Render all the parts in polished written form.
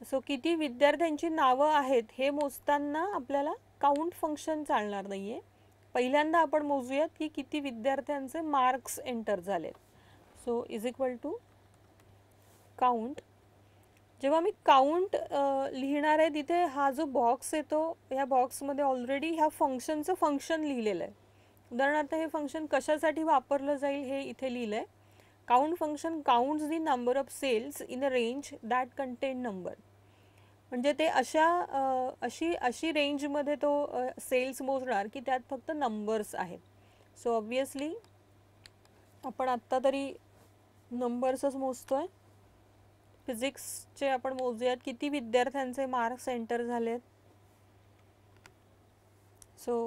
So किती विद्यार्थ्यांची नावं आहेत हे मोजताना आपल्याला काउंट फंक्शन चालणार नाही आहे. पहिल्यांदा आपण मोजूयात की किती विद्यार्थ्यांचे मार्क्स एंटर झालेत. So is equal to count. जेव्हा मी काउंट लिहिणार आहे तिथे हा जो बॉक्स येतो ह्या बॉक्समध्ये ऑलरेडी ह्या फंक्शनचं फंक्शन लिहिलेलं आहे. उदाहरणार्थ हे फंक्शन कशासाठी वापरलं जाईल हे इथे लिहिलं आहे. Count function counts the number of cells in a range that contain number. म्हणजे ते अशी रेंजमध्ये तो सेल्स मोजणार की त्यात फक्त नंबर्स आहेत. सो ऑब्वियसली आपण आत्ता तरी नंबर्सच मोजतोय. फिजिक्सचे आपण मोजूयात किती विद्यार्थ्यांचे मार्क्स एंटर झालेत. सो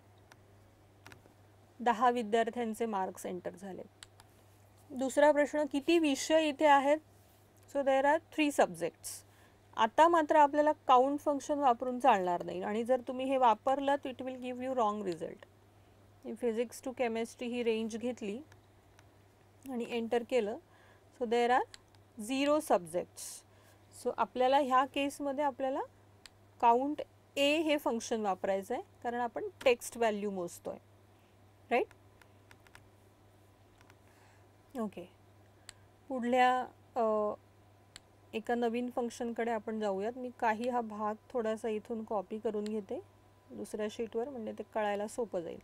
10 विद्यार्थ्यांचे मार्क्स एंटर झालेत. दुसरा प्रश्न, किती विषय इथे आहेत. So there are 3 subjects. आता मात्र आपल्याला काउंट फंक्शन वापरून चालणार नाही आणि जर तुम्ही हे वापरलं it will give you wrong result. Physics to chemistry ही रेंज घेतली आणि एंटर केलं. So there are 0 subjects. So आपल्याला ह्या केसमध्ये आपल्याला काउंट ए हे फंक्शन वापरायचं आहे कारण आपण टेक्स्ट व्हॅल्यू मोजतोय. राईट. ओके. पुढल्या एका नवीन फंक्शनकडे आपण जाऊयात. मी काही हा भाग थोडासा इथून कॉपी करून घेते दुसऱ्या शीटवर म्हणजे ते कळायला सोपं जाईल.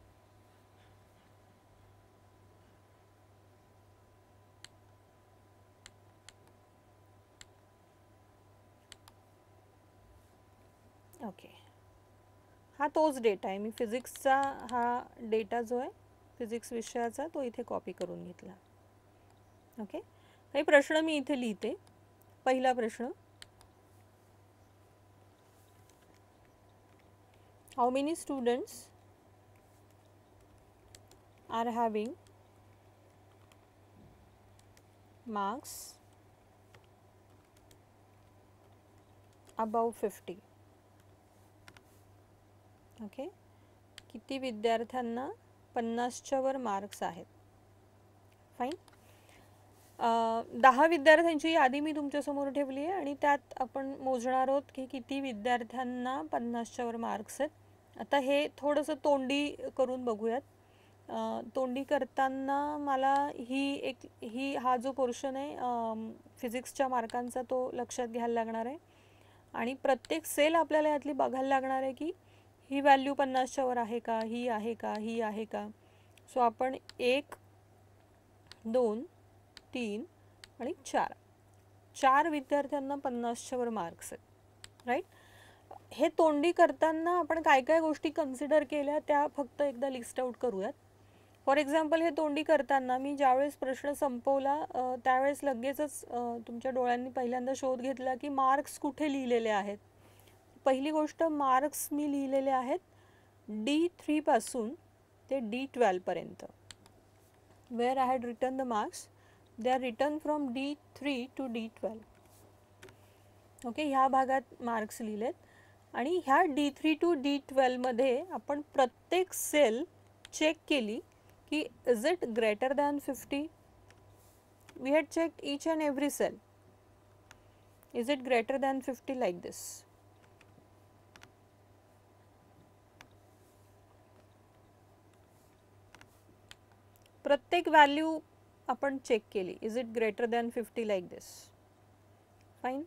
ओके. हा तोच डेटा आहे. मी फिजिक्सचा हा डेटा जो आहे फिजिक्स विषयाचा तो इथे कॉपी करून घेतला. ओके. काही प्रश्न मी इथे लिहिते. पहिला प्रश्न, how many students are having marks above 50. Okay. किती विद्यार्थ्यांना 50च्या वर मार्क्स आहेत. फाईन. 10 विद्यार्थ्यांची यादी मी तुमच्यासमोर ठेवली आहे आणि त्यात आपण मोजणार आहोत की किती विद्यार्थ्यांना 50च्या वर मार्क्स आहेत. आता हे थोडंसं तोंडी करून बघूयात. तोंडी करताना मला हा जो पोर्शन आहे फिजिक्सच्या मार्कांचा तो लक्षात घ्यायला लागणार आहे आणि प्रत्येक सेल आपल्याला यातली बघायला लागणार आहे की ही व्हॅल्यू 50च्या वर आहे का, ही आहे का, ही आहे का. सो आपण 1 2 3 आणि 4 विद्यार्थ्यांना 50च्या वर मार्क्स आहेत. राईट. हे तोंडी करताना आपण काय काय गोष्टी कन्सिडर केल्या त्या फक्त एकदा लिस्ट आउट करूयात. फॉर एक्झाम्पल हे तोंडी करताना मी ज्यावेळेस प्रश्न संपवला त्यावेळेस लगेचच तुमच्या डोळ्यांनी पहिल्यांदा शोध घेतला की मार्क्स कुठे लिहिलेले आहेत. पहिली गोष्ट, मार्क्स मी लिहिलेले आहेत D3 पासून ते D12 पर्यंत. Where I had written the marks, they are written from D3 to D12. Okay. ह्या भागात मार्क्स लिहिलेत आणि ह्या D3 टू D12 मध्ये आपण प्रत्येक सेल चेक केली की is it greater than 50. We had checked each and every cell. Is it greater than 50 like this. प्रत्येक व्हॅल्यू आपण चेक केली. Is it greater than 50 like this. Fine.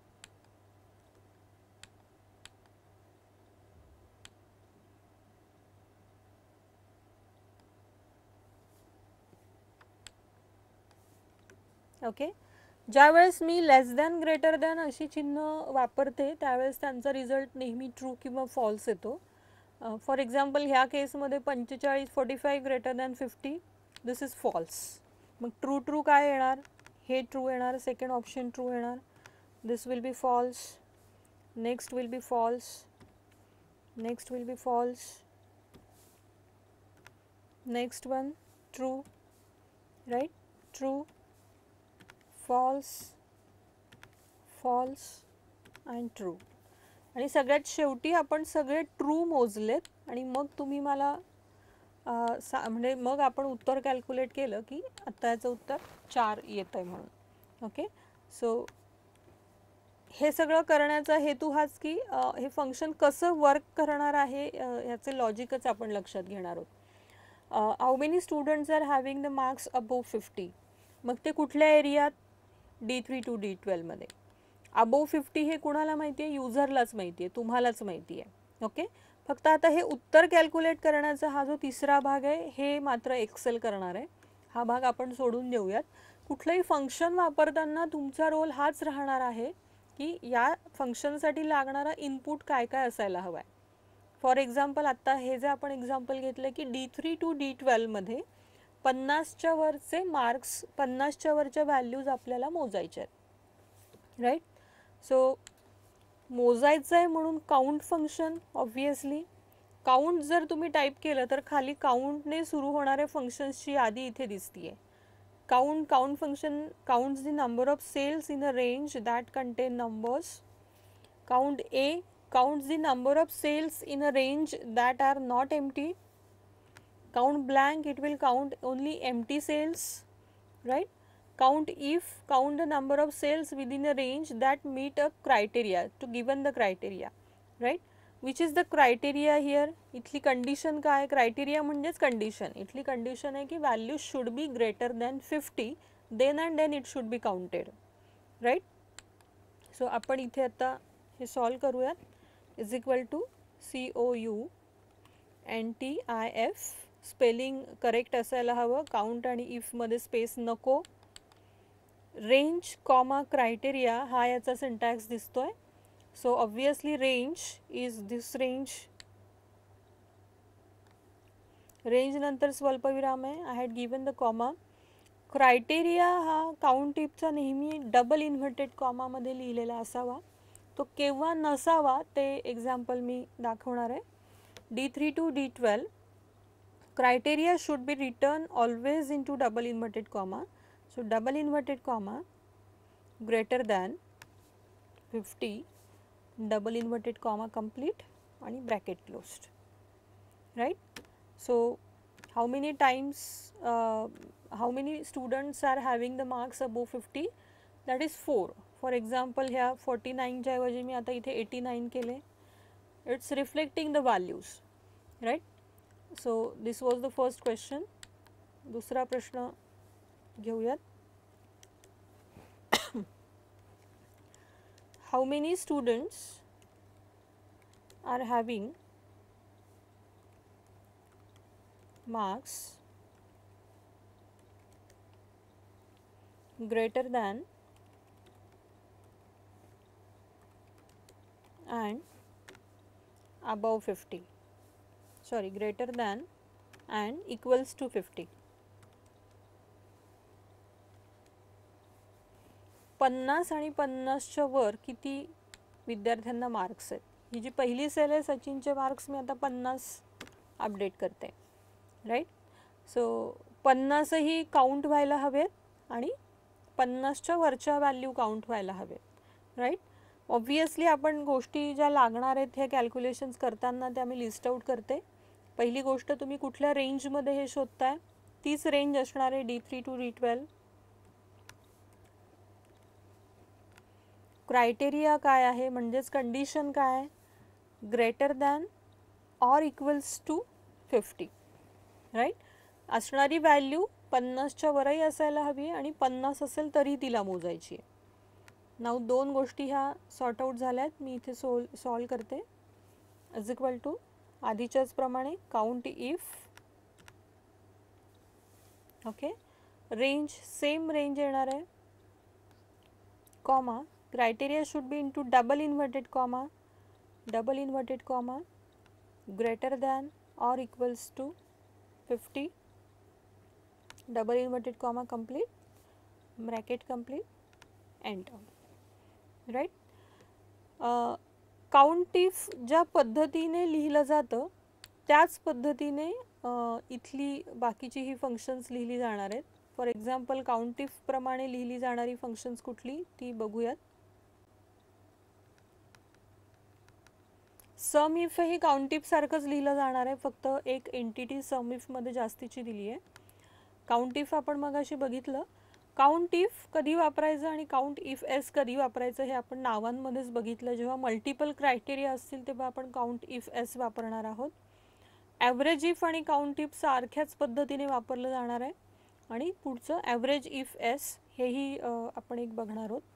Okay. ज्यावेळेस मी लेस दॅन ग्रेटर दॅन अशी चिन्ह वापरते त्यावेळेस त्यांचा रिझल्ट नेहमी ट्रू किंवा फॉल्स येतो. फॉर एक्झाम्पल ह्या केसमध्ये 45 45 greater than 50 this is false. मग ट्रू काय येणार, हे ट्रू येणार, सेकंड ऑप्शन ट्रू येणार, this will be false, next will be false, next will be false, next one true. Right. True, false, false and true. आणि सगळ्यात शेवटी आपण सगळे ट्रू मोजलेत आणि मग तुम्ही मला म्हणजे मग आपण उत्तर कॅल्क्युलेट केलं की आत्ता याचं उत्तर 4 येतं आहे म्हणून. ओके. सो हे सगळं करण्याचा हेतू हाच की हे फंक्शन कसं वर्क करणार आहे ह्याचे लॉजिकच आपण लक्षात घेणार आहोत. How many students are having the marks above 50. मग ते कुठल्या एरियात? D3 to D12मध्ये. अबोव्ह 50 हे कुणाला माहिती आहे? युजरलाच माहिती आहे, तुम्हालाच माहिती आहे. ओके, फक्त आता हे उत्तर कॅल्क्युलेट करण्याचा हा जो तिसरा भाग आहे हे मात्र एक्सेल करणार आहे. हा भाग आपण सोडून देऊयात. कुठलंही फंक्शन वापरताना तुमचा रोल हाच राहणार आहे की या फंक्शनसाठी लागणारा इनपुट काय काय असायला हवा आहे. फॉर एक्झाम्पल आत्ता हे जे आपण एक्झाम्पल घेतलं की D3 to D12मध्ये 50च्या वरचे मार्क्स, 50च्या वरच्या व्हॅल्यूज आपल्याला मोजायच्या आहेत. राईट, सो मोजायचं आहे म्हणून काउंट फंक्शन. ऑब्वियसली काउंट जर तुम्ही टाईप केलं तर खाली काउंटने सुरू होणाऱ्या फंक्शन्सची यादी इथे दिसतीये. Count function counts the number of cells in a range that contain numbers. Count A counts the number of cells in a range that are not empty. Count blank, it will count only empty cells, right? Count if, count the number of cells within a range that meet a criteria, to given the criteria, right? Which is the criteria here? इथली condition काय? Criteria म्हणजेच condition. इथली condition आहे की value should be greater than 50, then and then it should be counted. Right, so आपण इथे आता हे सॉल्व करूयात. Is equal to COUNTIF, spelling correct असायला हवं, काउंट आणि इफमध्ये स्पेस नको. रेंज कॉमा क्रायटेरिया हा याचा सिंटॅक्स दिसतोय. So obviously range is this range. Range नंतर स्वल्पविराम आहे. I had given the comma. Criteria हा काउंट टिपचा नेहमी डबल इन्व्हर्टेड कॉमामध्ये लिहिलेला असावा. तो केव्हा नसावा ते एक्झाम्पल मी दाखवणार आहे. D3 to D12 criteria should be written always into double inverted comma. So double inverted comma greater than 50, double inverted comma complete आणि bracket closed. Right, so how many times how many students are having the marks above 50? That is 4. For example ह्या 49 च्या ऐवजी मी आता इथे 89 केले. It's reflecting the values, right? So this was the first question. दुसरा प्रश्न घेऊयात. How many students are having marks greater than and above 50? Sorry, greater than and equals to 50. 50 आणि 50च्या वर किती विद्यार्थ्यांना मार्क्स आहेत? ही जी पहिली सेल आहे सचिनचे मार्क्स मी आता 50 अपडेट करते. राईट, सो 50 ही काउंट व्हायला हवेत आणि 50च्या वरच्या व्हॅल्यू काउंट व्हायला हवेत. राईट, ऑब्वियसली आपण गोष्टी ज्या लागणार आहेत हे कॅल्क्युलेशन्स करताना त्या मी लिस्ट आउट करते. पहिली गोष्ट, तुम्ही कुठल्या रेंजमध्ये हे शोधताय? तीच रेंज असणार आहे D3 to D12. क्रायटेरिया काय आहे म्हणजेच कंडिशन काय आहे? Greater than or equals to 50. Right, असणारी व्हॅल्यू 50च्या वरही असायला हवी आणि 50 असेल तरी तिला मोजायची आहे. नाव दोन गोष्टी ह्या सॉर्ट आउट झाल्यात. मी इथे सॉल्व करते. इज इक्वल टू आधीच्याच प्रमाणे count if, okay, range same range येणार आहे, comma criteria should be into double inverted comma greater than or equals to 50, double inverted comma complete, bracket complete, enter. Right, count if ज्या पद्धतीने लिहिलं जातं त्याच पद्धतीने इथली बाकीची ही फंक्शन्स लिहिली जाणार आहेत. फॉर एक्झाम्पल काउंट इफ प्रमाणे लिहिली जाणारी फंक्शन्स कुठली ती बघूयात. सम इफ ही काउंट इफ सारखंच लिहिलं जाणार आहे, फक्त एक एंटिटी सम इफ मध्ये जास्तीची दिली आहे. काउंट इफ आपण मगाशी बघितलं, काउंट इफ कधी वापरायचं आणि काउंट इफ एस कधी वापरायचं हे आपण नावांमध्येच बघितलं. जेव्हा मल्टिपल क्रायटेरिया असतील तेव्हा आपण काउंट इफ एस वापरणार आहोत. ॲव्हरेज इफ आणि काउंट इफ सारख्याच पद्धतीने वापरलं जाणार आहे. आणि पुढचं ॲव्हरेज इफ एस हेही आपण एक बघणार आहोत.